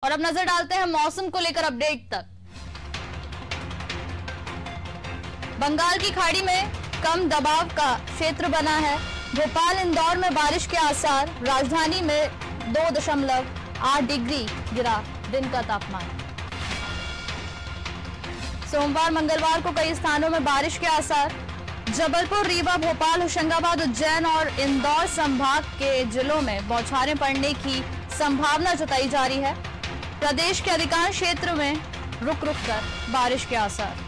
और अब नजर डालते हैं मौसम को लेकर अपडेट तक। बंगाल की खाड़ी में कम दबाव का क्षेत्र बना है। भोपाल इंदौर में बारिश के आसार। राजधानी में 2.8 डिग्री गिरा दिन का तापमान। सोमवार मंगलवार को कई स्थानों में बारिश के आसार। जबलपुर, रीवा, भोपाल, होशंगाबाद, उज्जैन और इंदौर संभाग के जिलों में बौछारें पड़ने की संभावना जताई जा रही है। प्रदेश के अधिकांश क्षेत्र में रुक रुक कर बारिश के आसार।